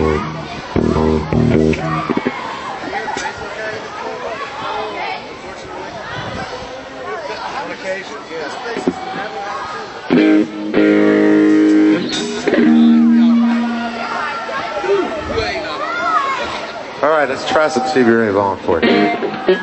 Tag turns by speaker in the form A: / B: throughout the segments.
A: All right, let's try some Stevie Ray Vaughan for you.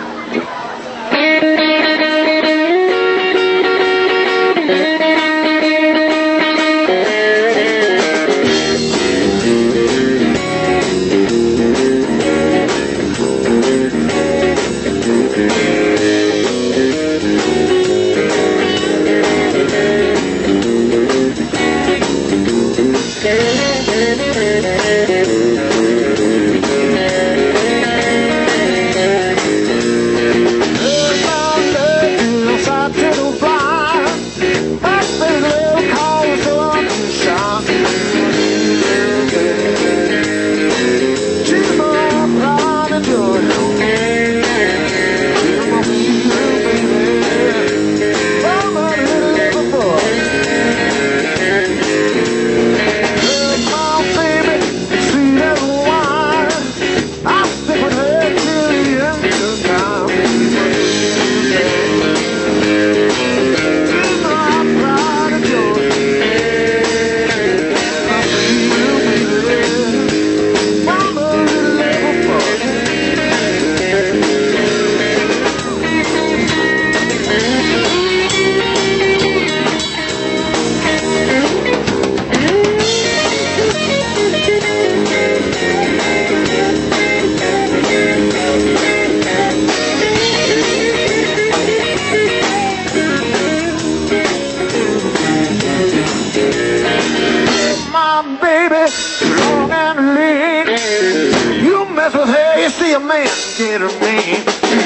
A: See a man get a man.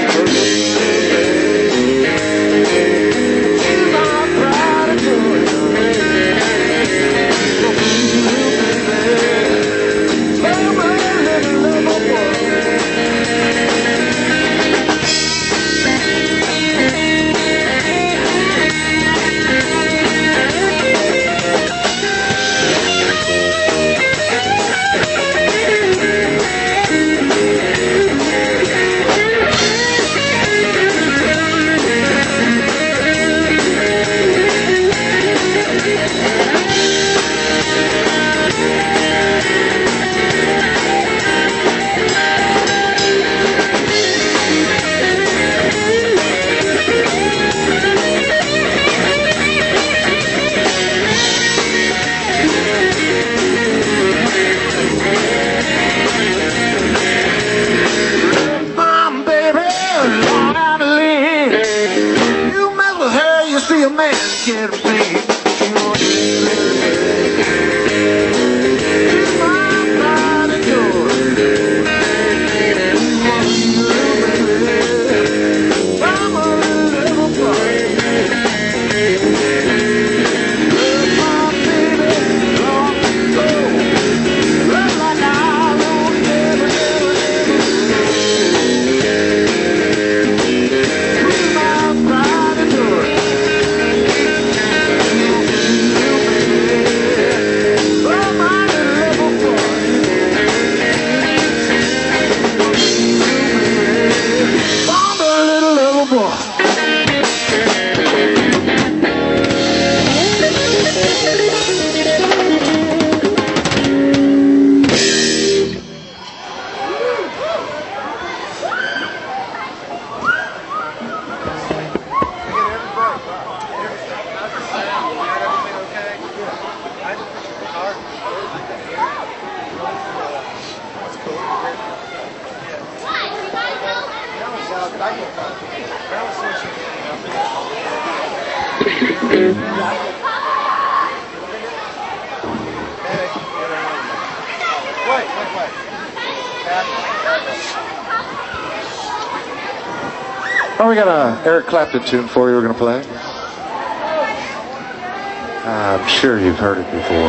A: She's my pride and joy. I'm a little lover boy. Get a man. She's my pride and joy. I'm a little boy. My baby, long ago. Love like I won't never, she's my pride and joy. Oh, we got a Eric Clapton tune for you we're going to play. I'm sure you've heard it before.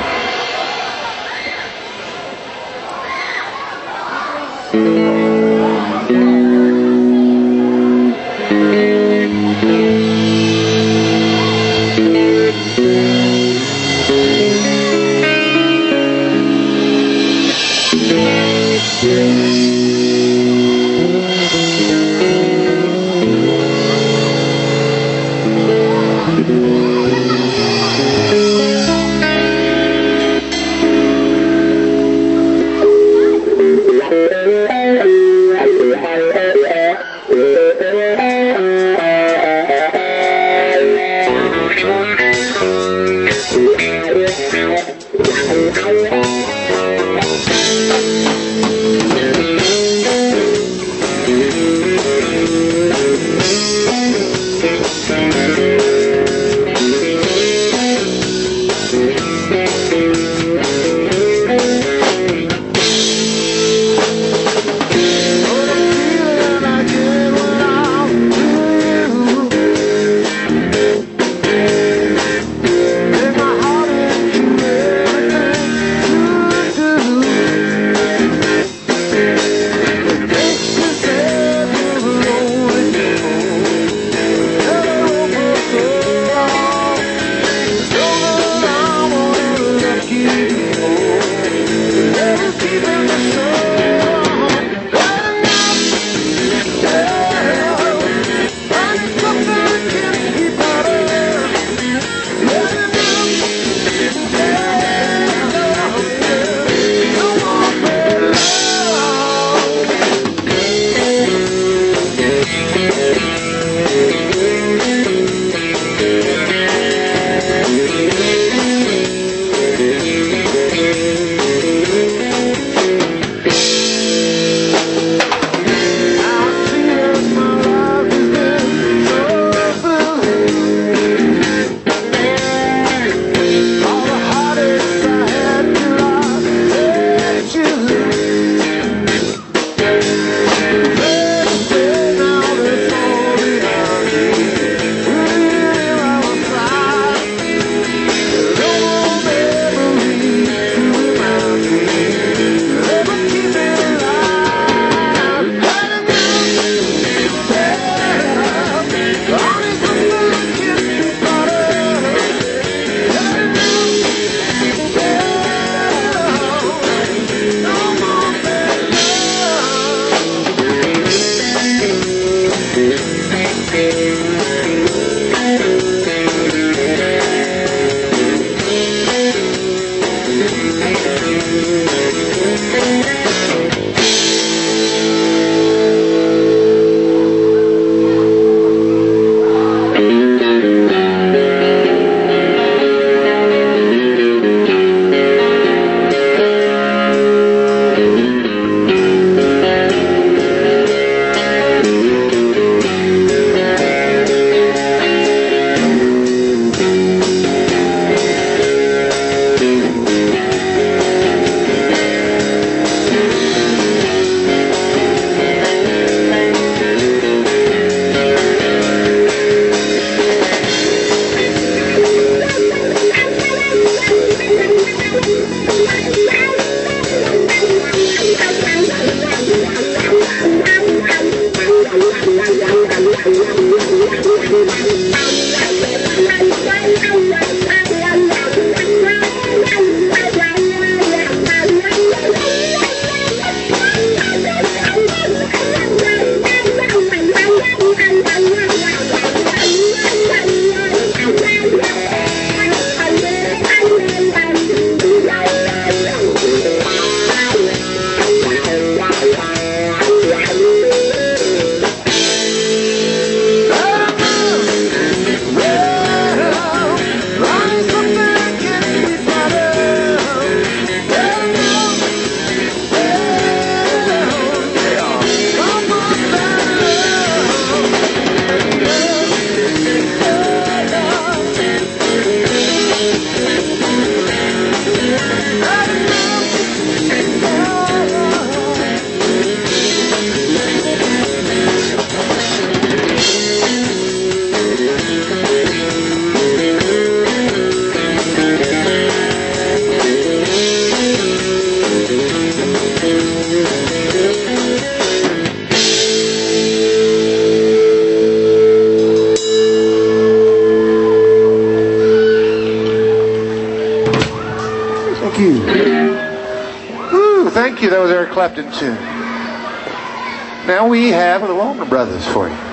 A: Woo, thank you. That was Eric Clapton tune. Now we have the Allman Brothers for you.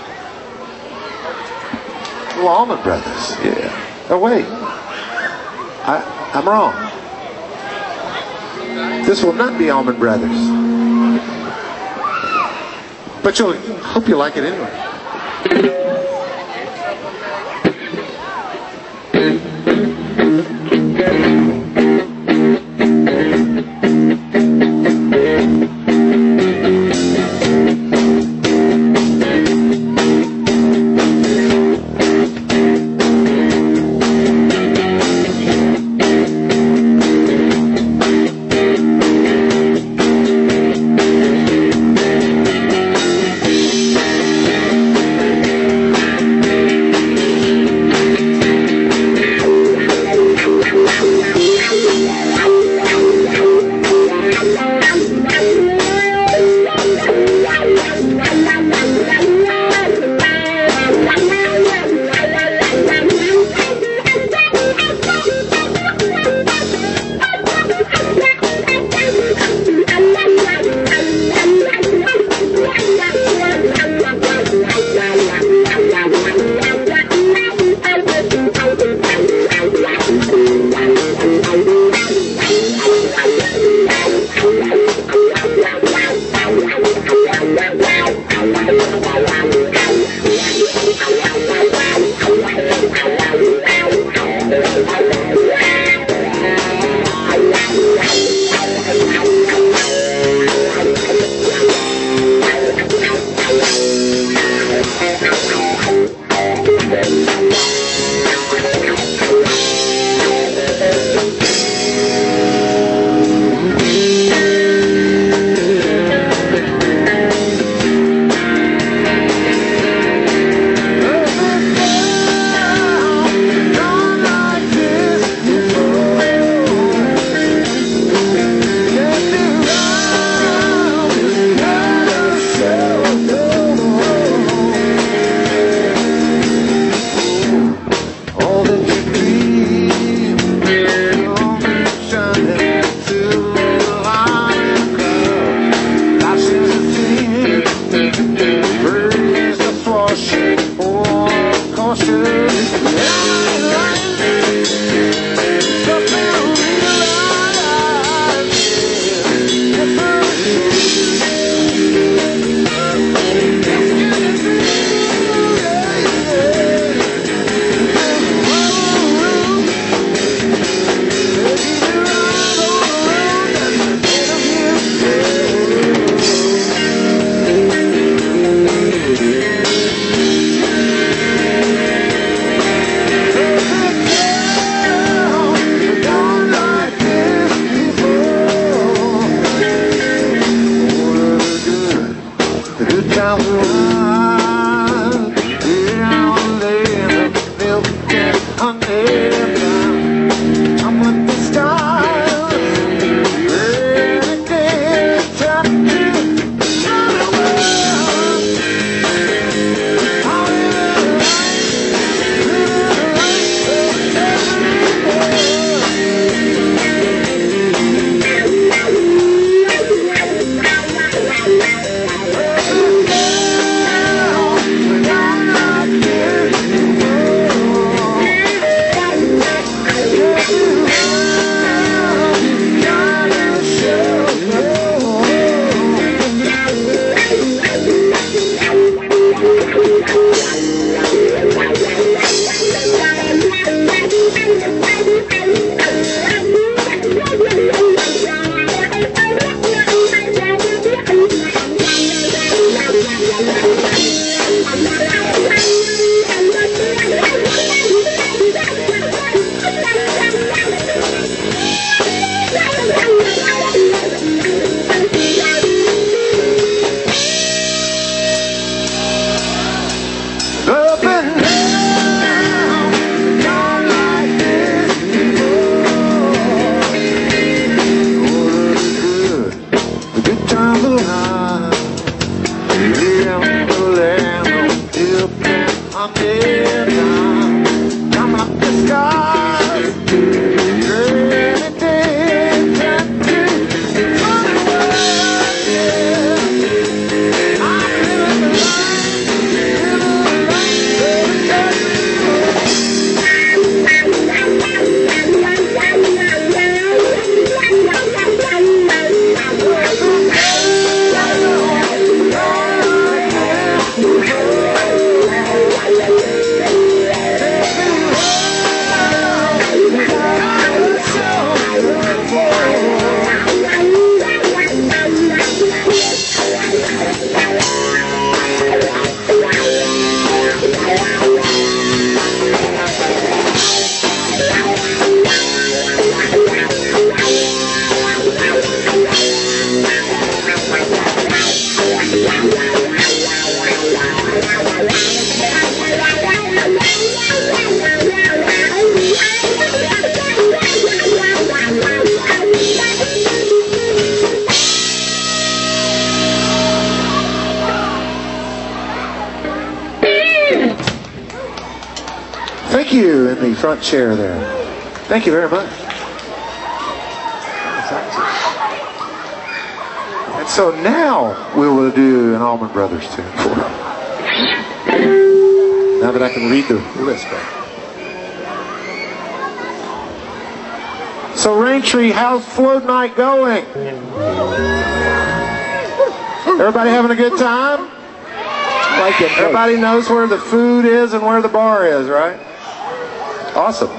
A: The Allman Brothers. Yeah. Oh, wait. I'm wrong. This will not be Allman Brothers. But hope you like it anyway. Thank you in the front chair there. Thank you very much. And so now we will do an Allman Brothers tune for you. Now that I can read the list back. So Raintree, how's float night going? Everybody having a good time? Everybody knows where the food is and where the bar is, right? Awesome.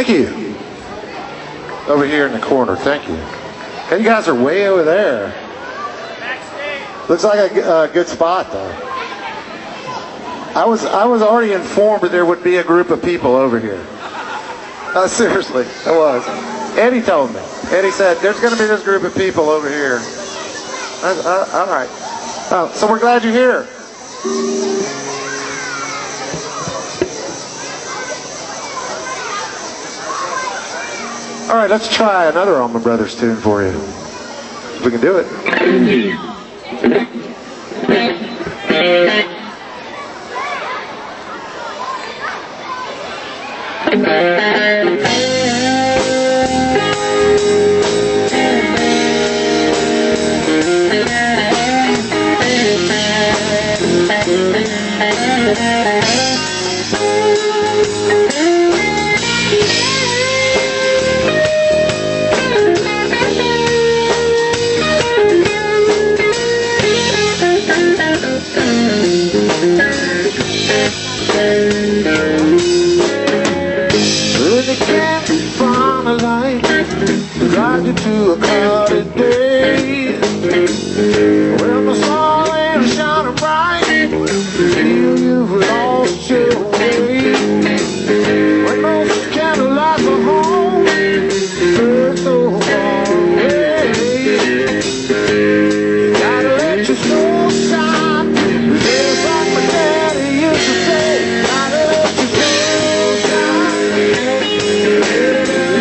A: Thank you. Over here in the corner. Thank you. Hey, you guys are way over there. Looks like a good spot, though. I was already informed that there would be a group of people over here. Seriously, I was. Eddie told me. Eddie said, there's going to be this group of people over here. All right. So we're glad you're here. All right, let's try another Allman Brothers tune for you. If we can do it. To a cloudy day, when the sun ain't shining bright, feel you've lost your way. When those candlelights are home, birds so far away, you gotta let your soul shine. There's like my daddy used to say, gotta let your soul shine.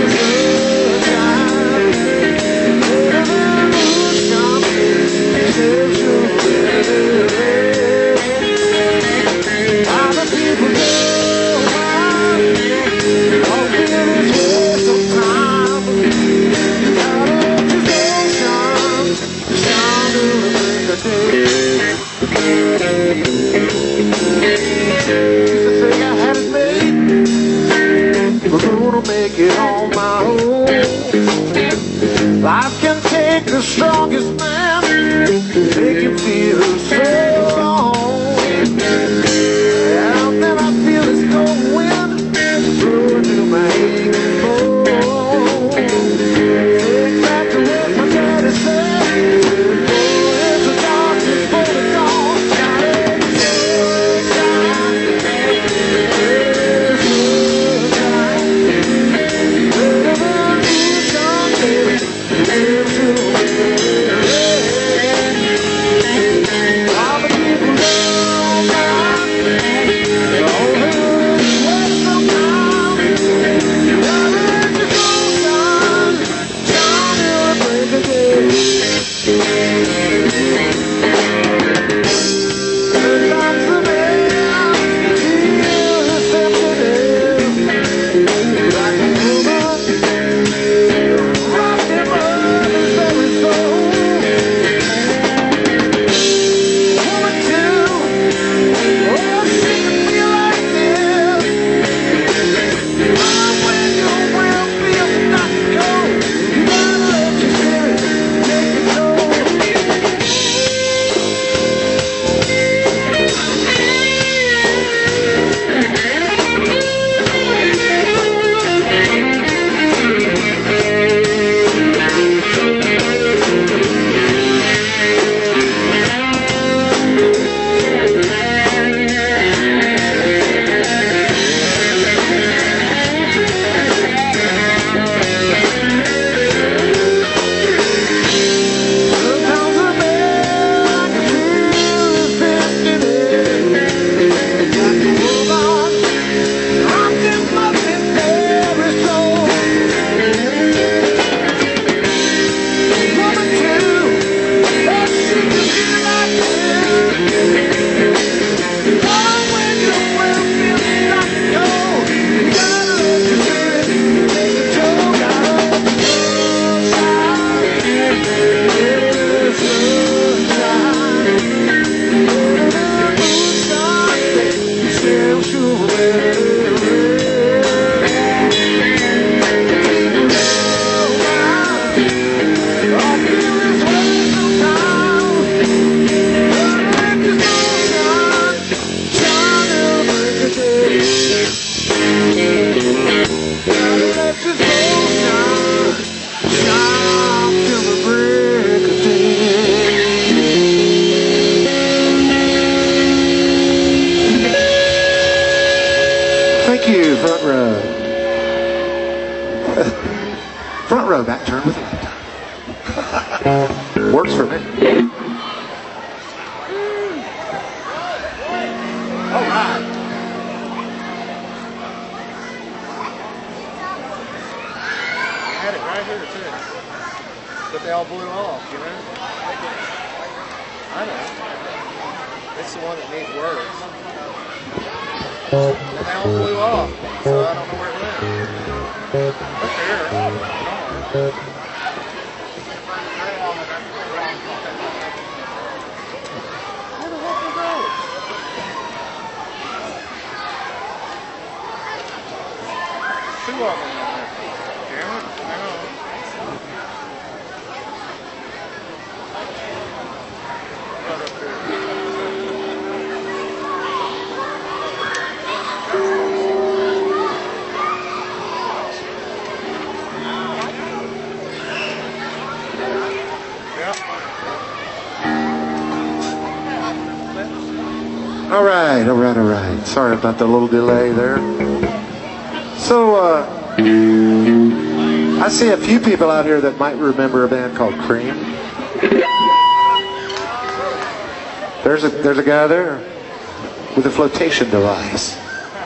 A: Make it on my own. Life can take the strongest man, make him feel so alone. And then I feel it's going through to my aching bones. Think back to what my daddy said, it's the darkness for the dawn. Gotta Front row, back turn with left turn. Works for me.
B: All right. Had it right here too, but they all blew off, you know. I know. It's the one that needs words. And they all blew off, so I don't know where it went. Up here. Where the heck did it go? Two of them in there. Damn it. Hang on. Right up there.
A: All right, all right, all right. Sorry about the little delay there. So, I see a few people out here that might remember a band called Cream. There's a guy there with a flotation device.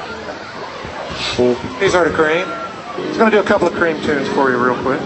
A: He's heard of Cream. He's going to do a couple of Cream tunes for you real quick.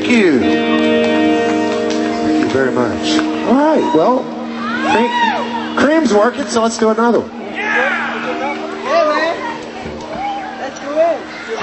A: Thank you. Thank you very much. All right, well, cream's working, so let's do another one.
C: Yeah, man. Let's go in.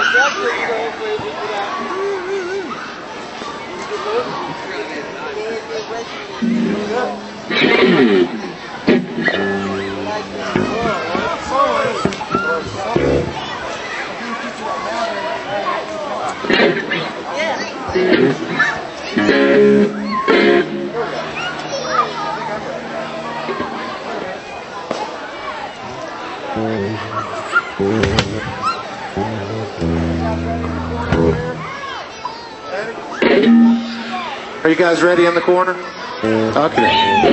A: Are you guys ready in the corner? Okay.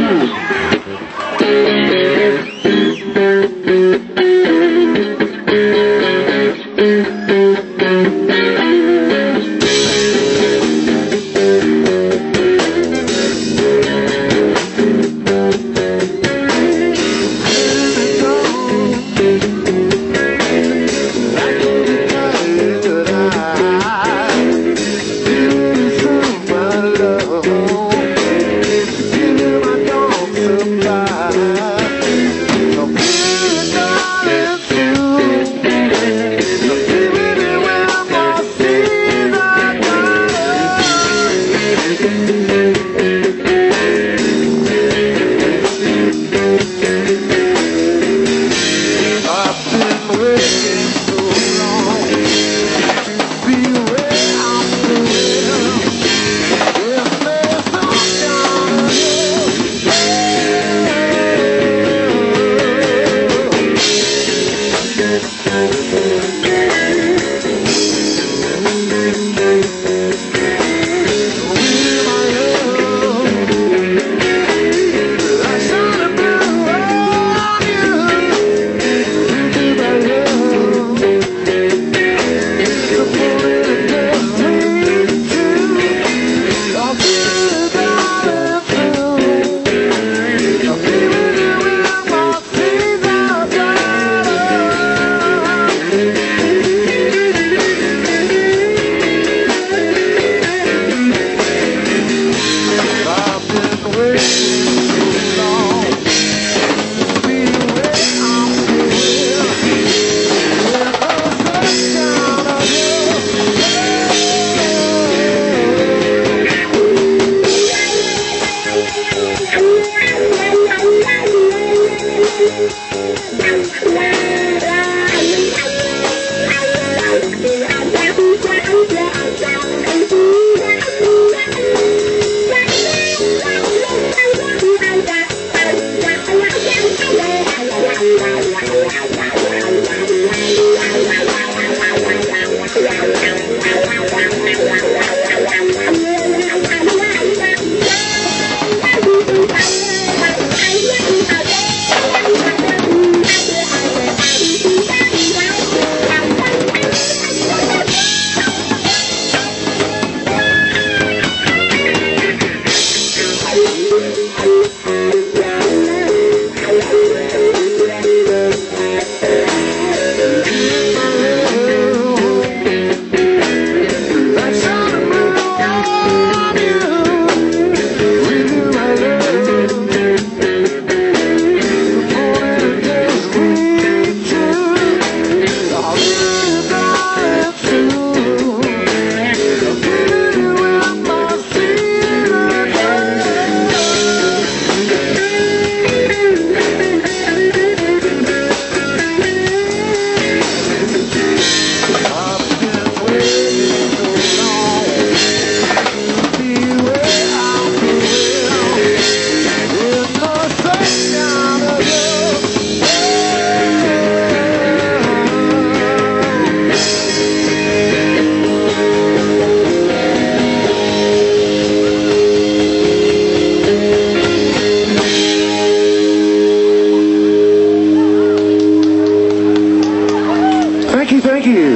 A: Thank you.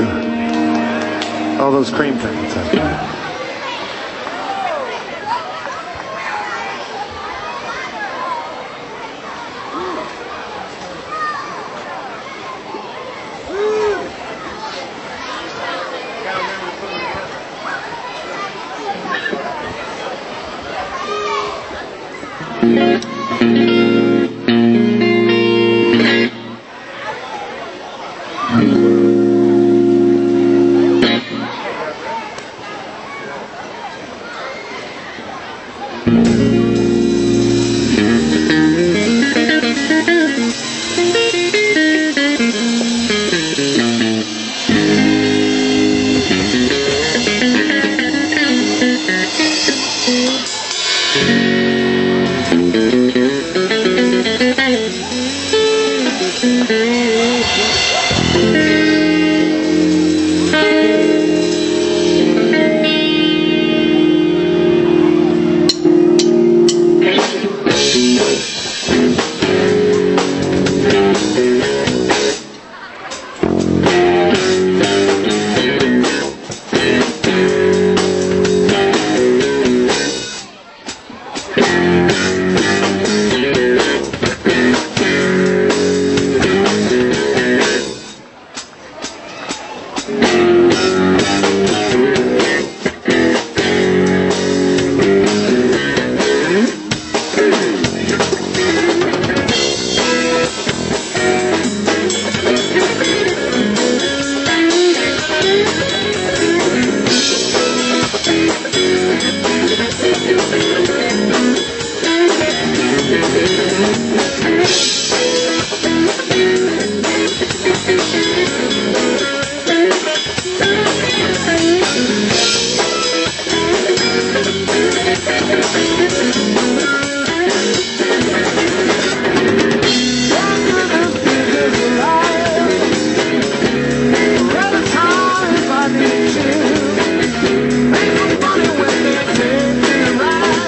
A: All those cream things.
D: Make some money when they take me right.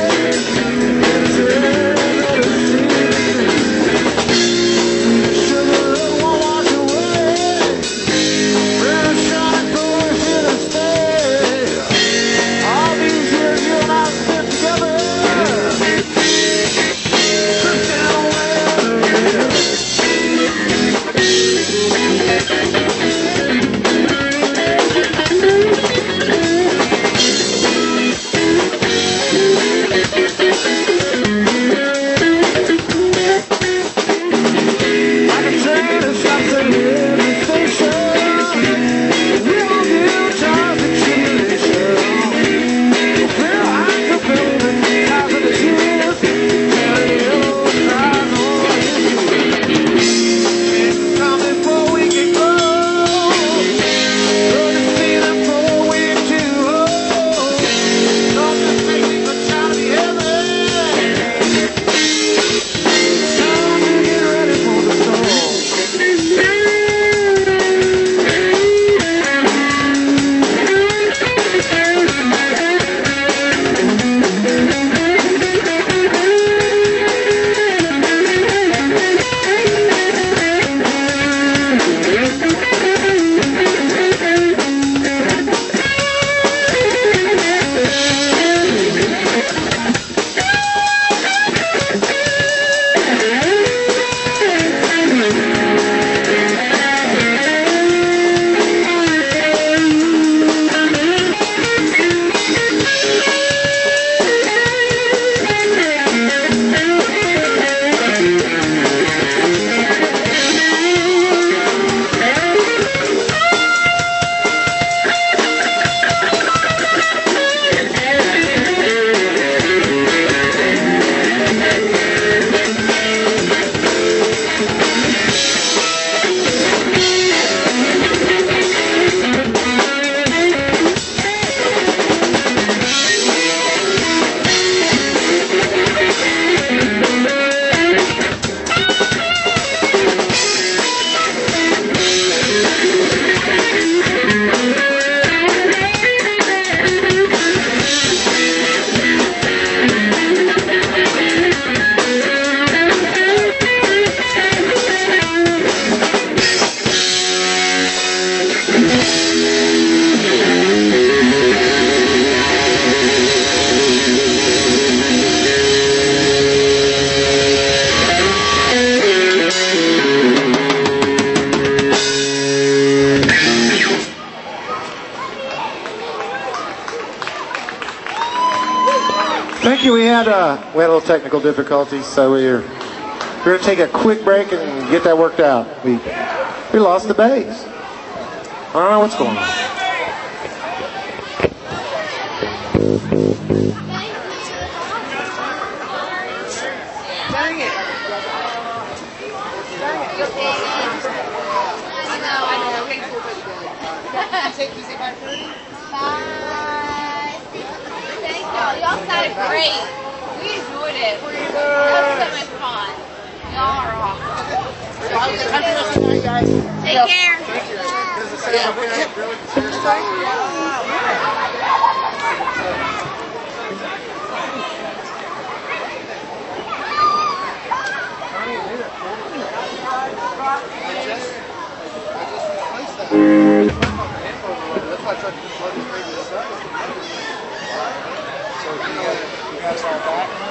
A: Thank you. We had a little technical difficulties, so we're going to take a quick break and get that worked out. We lost the bass. I don't know what's going on.
C: Dang it. I know. Take you say 5:30?
D: Y'all sounded great. We enjoyed it. That was so much fun. Y'all are awesome. Take care.
B: That's why I tried to just let his previous stuff. So you guys all back now?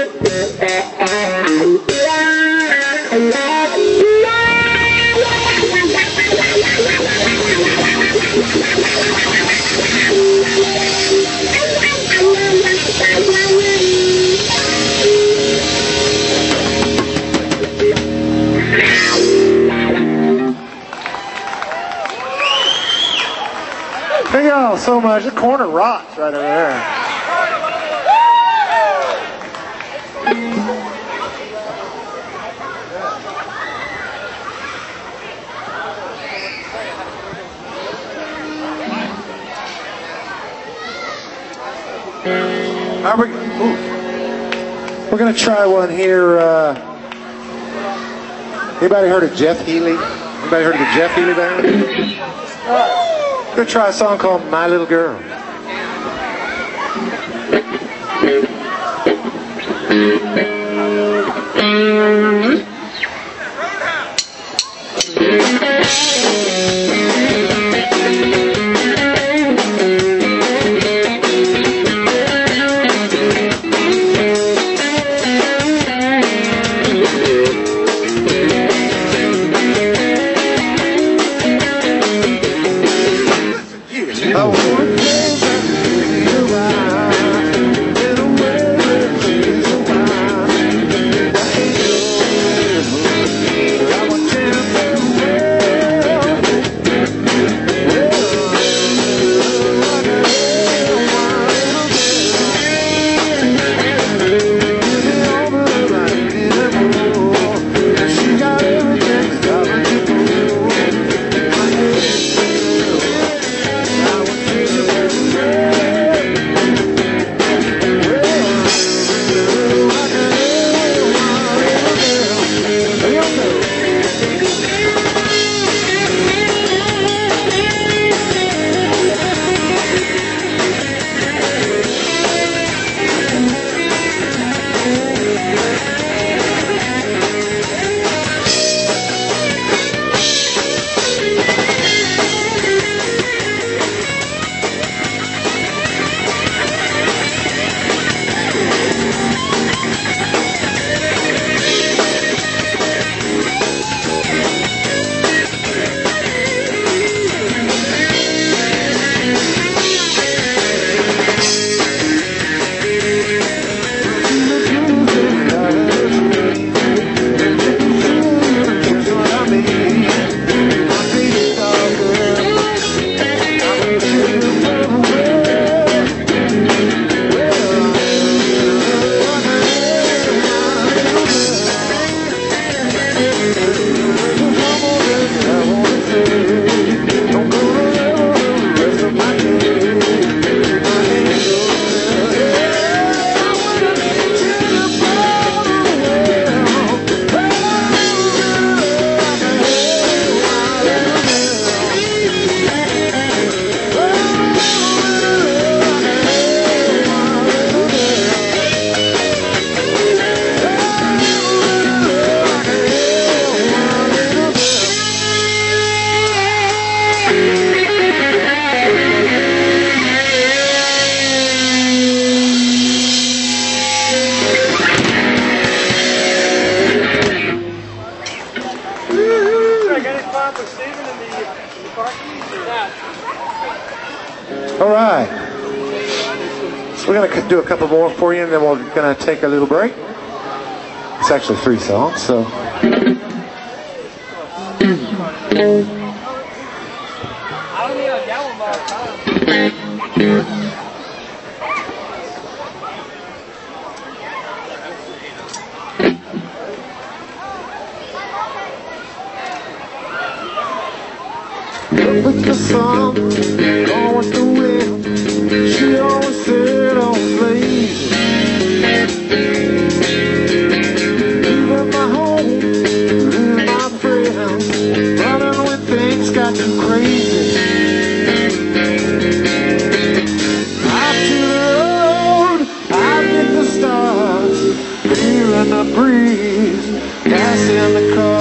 A: Thank y'all so much. The corner rocks right over there. We're going to try one here. Anybody heard of Jeff Healey? Anybody heard of the Jeff Healey band? We're going to try a song called My Little Girl. All right. So we're going to do a couple more for you, and then we're going to take a little break. It's actually 3 songs, so. With the sun, gone with the wind. She always said I was lazy. Leaving my home, leaving my friends, running when things got too crazy. Out to the road, out with the stars, feeling the breeze, passing the car.